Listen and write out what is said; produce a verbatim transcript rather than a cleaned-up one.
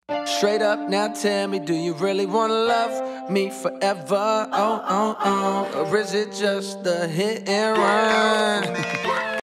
Straight up now, tell me, do you really wanna love me forever? Oh, oh, oh, or is it just a hit and run?